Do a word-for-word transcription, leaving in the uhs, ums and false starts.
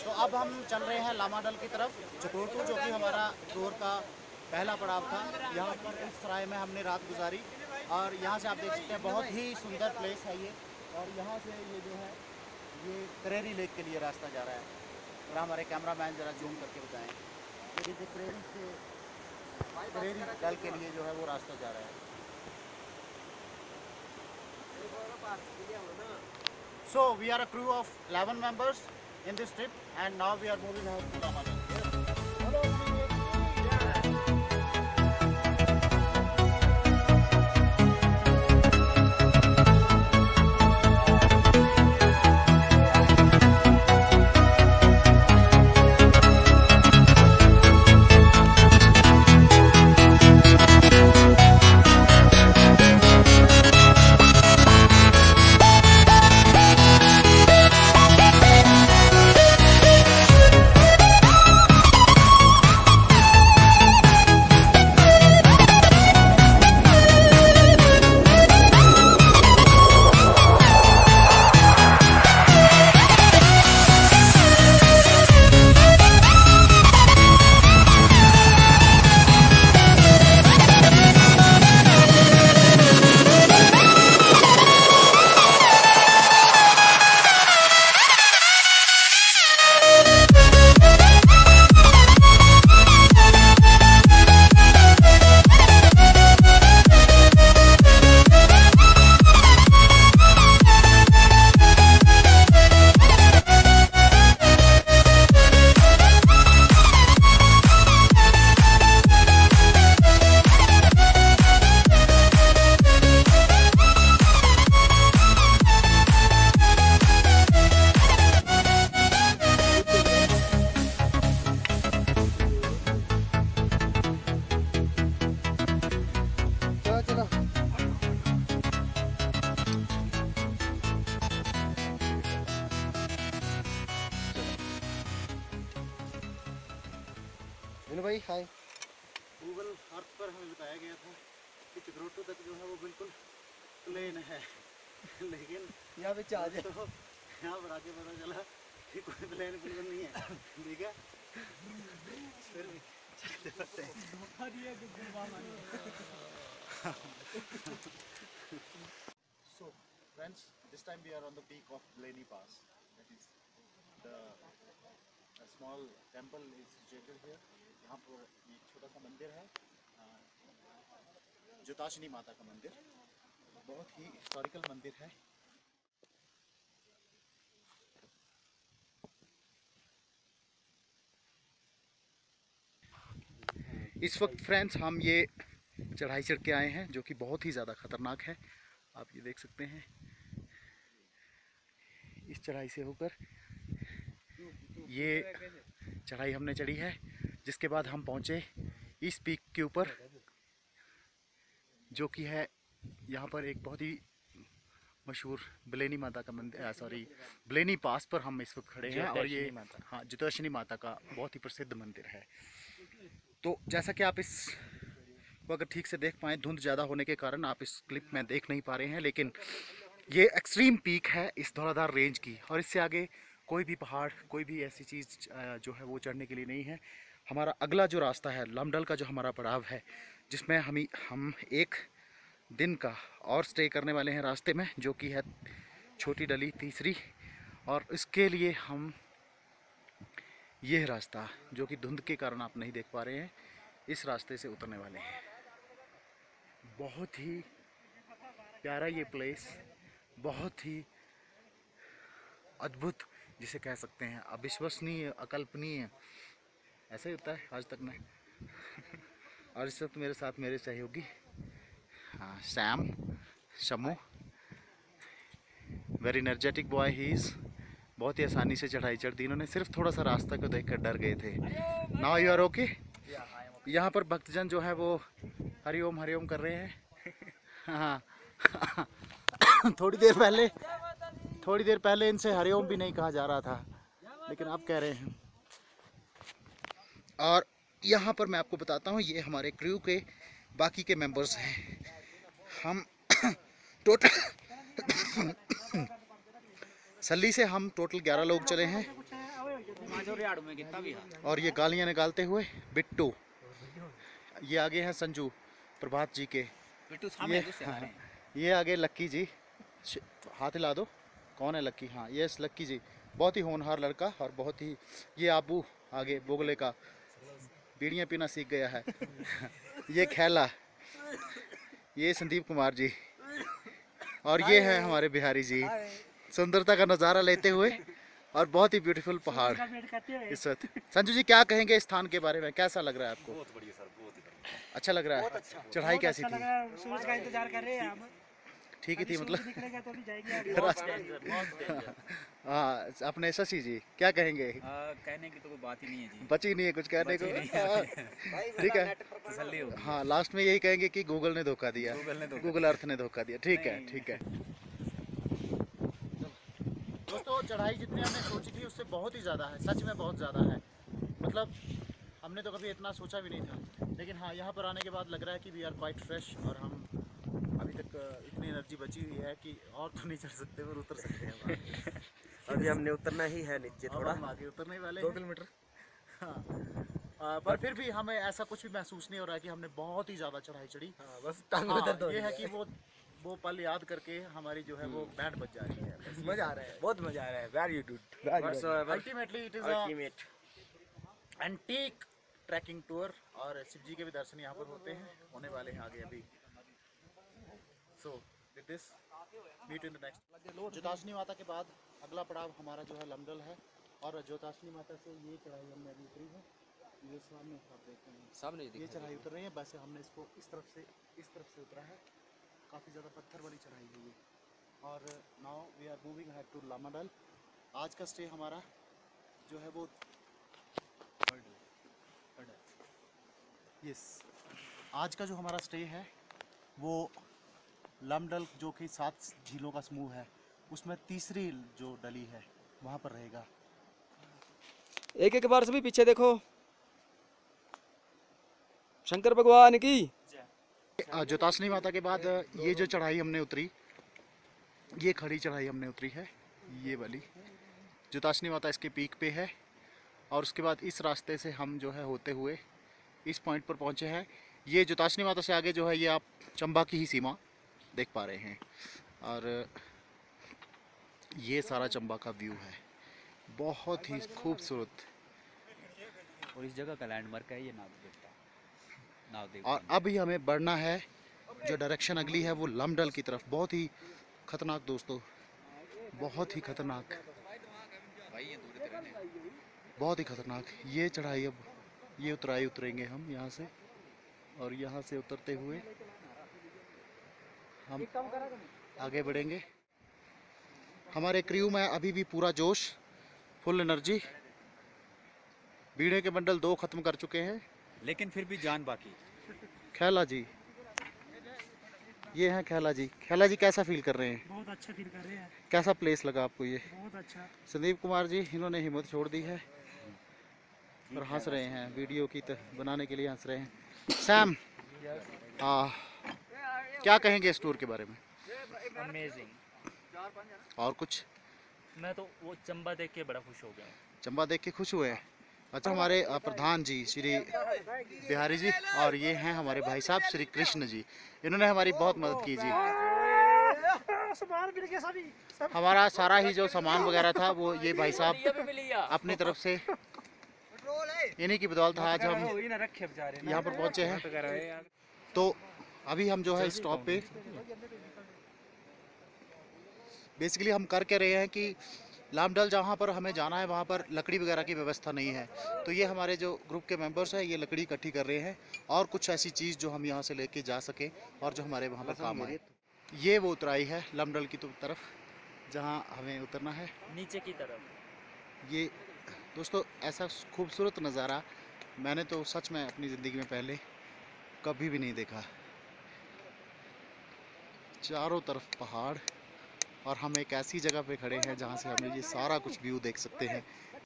तो अब हम चल रहे हैं लामाडल की तरफ, जकोटू, जो कि हमारा टूर का पहला पड़ाव था। यहाँ पर इस सराय में हमने रात गुजारी और यहाँ से आप देख सकते हैं बहुत ही सुंदर प्लेस है ये। और यहाँ से ये जो है ये करेरी लेक के लिए रास्ता जा रहा है। और हमारे कैमरामैन ज़रा जूम करके बताएं, ये करेरी से करेरी डल के लिए जो है वो रास्ता जा रहा है। So we are a crew of eleven members in this trip, and now we are moving ahead to Lamadal. भाई हाय। गूगल अर्थ पर हमें बताया गया था कि जकोटू तक जो है वो बिल्कुल प्लेन है, लेकिन यहाँ पे चार्ज है, तो यहाँ पर आके पता चला कि कोई प्लेन बिल्कुल नहीं है। ठीक है, फिर भी चलते रहते हैं। So friends, this time we are on the peak of Blaney Pass. That is the a small temple is situated here. यहाँ पर एक छोटा सा मंदिर है, जोताशिनी माता का मंदिर, बहुत ही हिस्टोरिकल मंदिर है। इस वक्त फ्रेंड्स हम ये चढ़ाई चढ़ के आए हैं जो कि बहुत ही ज़्यादा ख़तरनाक है। आप ये देख सकते हैं, इस चढ़ाई से होकर ये चढ़ाई हमने चढ़ी है, जिसके बाद हम पहुँचे इस पीक के ऊपर, जो कि है यहाँ पर एक बहुत ही मशहूर ब्लेनी माता का मंदिर, सॉरी ब्लेनी पास पर हम इस वक्त खड़े हैं। और ये हाँ जोताशिनी माता का बहुत ही प्रसिद्ध मंदिर है। तो जैसा कि आप इस को अगर ठीक से देख पाएँ, धुंध ज़्यादा होने के कारण आप इस क्लिप में देख नहीं पा रहे हैं, लेकिन ये एक्सट्रीम पीक है इस धौलाधार रेंज की, और इससे आगे कोई भी पहाड़, कोई भी ऐसी चीज़ जो है वो चढ़ने के लिए नहीं है। हमारा अगला जो रास्ता है लामडल का, जो हमारा पड़ाव है, जिसमें हम हम एक दिन का और स्टे करने वाले हैं रास्ते में, जो कि है छोटी डली तीसरी। और इसके लिए हम यह रास्ता, जो कि धुंध के कारण आप नहीं देख पा रहे हैं, इस रास्ते से उतरने वाले हैं। बहुत ही प्यारा ये प्लेस, बहुत ही अद्भुत जिसे कह सकते हैं, अविश्वसनीय, अकल्पनीय, ऐसा ही होता है आज तक में। और इस वक्त मेरे साथ मेरे सहयोगी हाँ Sam Shamu, very energetic boy he is. बहुत ही आसानी से चढ़ाई चढ़ दी इन्होंने, सिर्फ थोड़ा सा रास्ता को देखकर डर गए थे। Now you are okay. यहाँ पर भक्तजन जो है वो हरिओम हरिओम कर रहे हैं। हाँ थोड़ी देर पहले थोड़ी देर पहले इनसे हरिओम भी नहीं कहा जा रहा था, लेकिन आप कह रहे हैं। और यहाँ पर मैं आपको बताता हूँ, ये हमारे क्रू के बाकी के मेंबर्स हैं। हम टोटल सल्ली से हम टोटल ग्यारह लोग चले हैं, और ये गालियाँ निकालते हुए बिट्टू, ये आगे हैं संजू प्रभात जी के, ये हाँ, ये आगे लक्की जी, हाथ हिला दो, कौन है लक्की, हाँ ये लक्की जी, बहुत ही होनहार लड़का और बहुत ही, ये आबू आगे बोगले का बीड़ियाँ पीना सीख गया है ये खैला, ये संदीप कुमार जी, और ये है हमारे बिहारी जी सुंदरता का नज़ारा लेते हुए, और बहुत ही ब्यूटीफुल पहाड़ इस वक्त। संजू जी क्या कहेंगे इस स्थान के बारे में, कैसा लग रहा है आपको? बहुत बढ़िया सर, बहुत ही बढ़िया। अच्छा लग रहा है? अच्छा। चढ़ाई कैसी थी? सूरज का इंतजार कर रहे हैं हम। ठीक ही थी मतलब तो भी जाएगी हाँ। अपने शशि जी क्या कहेंगे? आ, कहने की तो कोई बात ही नहीं है जी, बची नहीं है कुछ कहने को, ठीक है हाँ। लास्ट में यही कहेंगे कि गूगल ने धोखा दिया, गूगल ने धोखा गूगल अर्थ ने धोखा दिया। ठीक है ठीक है दोस्तों, चढ़ाई जितनी हमने सोची थी उससे बहुत ही ज़्यादा है, सच में बहुत ज़्यादा है। मतलब हमने तो कभी इतना सोचा भी नहीं था, लेकिन हाँ यहाँ पर आने के बाद लग रहा है कि वी आर क्वाइट फ्रेश, और हम अभी तक इतनी एनर्जी बची हुई है कि और तो नहीं चढ़ सकते पर उतर सकते हैं अभी हमने उतरना ही है नीचे, थोड़ा हम आगे उतरने ही वाले दो हैं। किलोमीटर हाँ आ, पर फिर भी हमें ऐसा कुछ भी महसूस नहीं हो रहा है कि हमने बहुत ही ज़्यादा चढ़ाई चढ़ी। हाँ, बस टांग हाँ, में दर्द हो ये रही है कि वो वो पल याद करके हमारी जो है वो बैंड बज जा रही है। मजा आ रहा है, बहुत मजा आ रहा है। Very good, ultimately it is ultimate antique trekking tour, और शिव जी के भी दर्शन यहाँ पर होते हैं, होने वाले हैं आगे अभी। So with this meet in the next. जोताशनी माता के बाद अगला पड़ाव हमारा जो है लमदल है, और जोताशनी माता से ये चढ़ाई हमने अभी उतरी है, ये सामने आप देखते हैं सामने ये चढ़ाई उतर रही है। वैसे हमने इसको इस तरफ से इस तरफ से उतरा है, काफ़ी ज़्यादा पत्थर वाली चढ़ाई है ये। और now we are moving ahead to Lamadal. आज का स्टे हमारा जो है वो यस आज का जो हमारा स्टे है वो लामडल, जो कि सात झीलों का समूह है, उसमें तीसरी जो डली है वहाँ पर रहेगा। एक एक बार सभी पीछे देखो, शंकर भगवान की। जोताशनी माता के बाद ये जो चढ़ाई हमने उतरी, ये खड़ी चढ़ाई हमने उतरी है, ये वाली जोताशनी माता इसके पीक पे है, और उसके बाद इस रास्ते से हम जो है होते हुए इस पॉइंट पर पहुंचे हैं। ये जोताशनी माता से आगे जो है ये आप चंबा की ही सीमा देख पा रहे हैं, और ये सारा चंबा का व्यू है, बहुत ही खूबसूरत। और इस जगह का लैंडमार्क है ये नाव देखता नाव देख। और अभी हमें बढ़ना है, जो डायरेक्शन अगली है वो लमडल की तरफ। बहुत ही खतरनाक दोस्तों, बहुत ही खतरनाक, बहुत ही खतरनाक ये चढ़ाई। अब ये उतराई उतरेंगे हम यहाँ से, और यहाँ से उतरते हुए हम आगे बढ़ेंगे। हमारे क्रू में अभी भी पूरा जोश, फुल एनर्जी। बीड़े के बंडल दो खत्म कर चुके हैं, लेकिन फिर भी जान बाकी। खैला जी, ये हैं खैला जी। खैला जी कैसा फील कर रहे हैं? बहुत अच्छा फील कर रहे हैं। कैसा प्लेस लगा आपको ये? बहुत अच्छा। संदीप कुमार जी, इन्होंने हिम्मत छोड़ दी है और हंस रहे हैं, वीडियो की बनाने के लिए हंस रहे हैं। सैम, आ, क्या कहेंगे इस टूर के बारे में? अमेजिंग। और कुछ? मैं तो वो चंबा देख के बड़ा खुश हो गया। चंबा देख के खुश हुए हैं? अच्छा, हमारे प्रधान जी श्री बिहारी जी, और ये हैं हमारे भाई साहब श्री कृष्ण जी, इन्होंने हमारी बहुत मदद की जी। हमारा सारा ही जो सामान वगैरह था वो ये भाई साहब अपनी तरफ से, इन्हीं की बदौलत आज हम यहाँ पर पहुँचे हैं। तो अभी हम जो है स्टॉप पे बेसिकली हम कर के रहे हैं कि लामडल जहाँ पर हमें जाना है वहाँ पर लकड़ी वगैरह की व्यवस्था नहीं है, तो ये हमारे जो ग्रुप के मेंबर्स हैं ये लकड़ी इकट्ठी कर रहे हैं, और कुछ ऐसी चीज़ जो हम यहाँ से लेके जा सके और जो हमारे वहाँ पर काम आए। ये वो उतराई है लामडल की तरफ जहाँ हमें उतरना है, नीचे की तरफ। ये दोस्तों ऐसा खूबसूरत नज़ारा मैंने तो सच में अपनी ज़िंदगी में पहले कभी भी नहीं देखा। चारों तरफ पहाड़, और हम एक ऐसी जगह पे खड़े हैं जहाँ से हम ये सारा कुछ व्यू देख सकते हैं।